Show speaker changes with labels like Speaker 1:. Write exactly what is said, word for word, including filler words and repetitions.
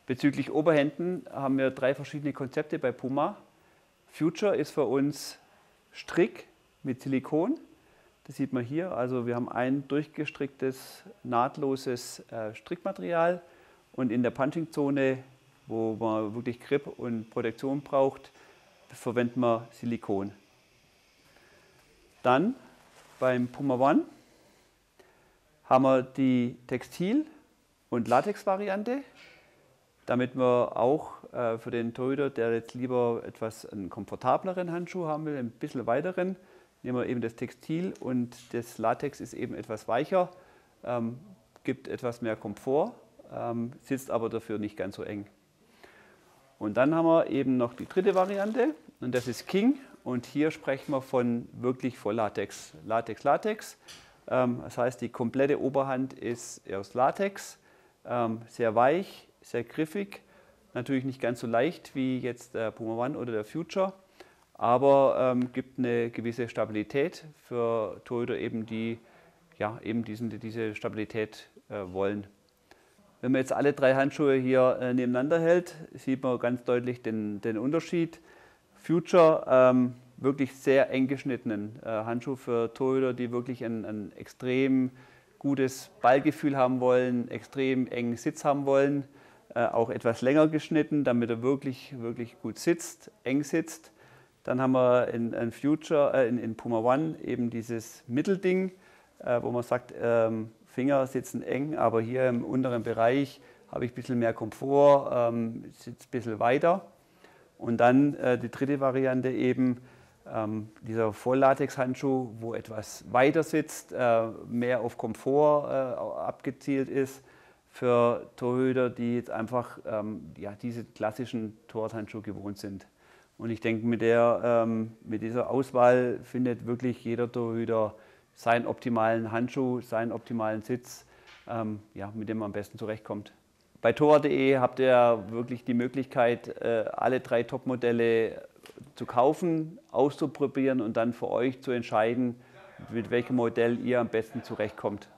Speaker 1: Bezüglich Oberhänden haben wir drei verschiedene Konzepte bei Puma. Future ist für uns Strick mit Silikon. Das sieht man hier. Also wir haben ein durchgestricktes, nahtloses äh, Strickmaterial und in der Punching-Zone, wo man wirklich Grip und Protektion braucht, verwenden wir Silikon. Dann beim Puma One haben wir die Textil- und Latex-Variante, damit wir auch äh, für den Torhüter, der jetzt lieber etwas einen komfortableren Handschuh haben will, ein bisschen weiteren, nehmen wir eben das Textil und das Latex ist eben etwas weicher, ähm, gibt etwas mehr Komfort, ähm, sitzt aber dafür nicht ganz so eng. Und dann haben wir eben noch die dritte Variante und das ist King und hier sprechen wir von wirklich Volllatex, Latex, Latex. Ähm, das heißt, die komplette Oberhand ist aus Latex, ähm, sehr weich, sehr griffig, natürlich nicht ganz so leicht wie jetzt der Puma One oder der Future, aber ähm, gibt eine gewisse Stabilität für Torhüter, eben die ja, eben diesen, diese Stabilität äh, wollen. Wenn man jetzt alle drei Handschuhe hier äh, nebeneinander hält, sieht man ganz deutlich den, den Unterschied. Future, ähm, wirklich sehr eng geschnittenen äh, Handschuh für Torhüter, die wirklich ein, ein extrem gutes Ballgefühl haben wollen, extrem engen Sitz haben wollen, äh, auch etwas länger geschnitten, damit er wirklich, wirklich gut sitzt, eng sitzt. Dann haben wir in, in, Future, äh, in, in Puma One eben dieses Mittelding, äh, wo man sagt, ähm, Finger sitzen eng, aber hier im unteren Bereich habe ich ein bisschen mehr Komfort, ähm, sitzt ein bisschen weiter. Und dann äh, die dritte Variante eben, ähm, dieser Volllatex-Handschuh, wo etwas weiter sitzt, äh, mehr auf Komfort äh, abgezielt ist für Torhüter, die jetzt einfach ähm, ja, diese klassischen Torwarthandschuhe gewohnt sind. Und ich denke, mit, der, ähm, mit dieser Auswahl findet wirklich jeder Torhüter seinen optimalen Handschuh, seinen optimalen Sitz, ähm, ja, mit dem man am besten zurechtkommt. Bei torwart punkt de habt ihr wirklich die Möglichkeit, äh, alle drei Topmodelle zu kaufen, auszuprobieren und dann für euch zu entscheiden, mit welchem Modell ihr am besten zurechtkommt.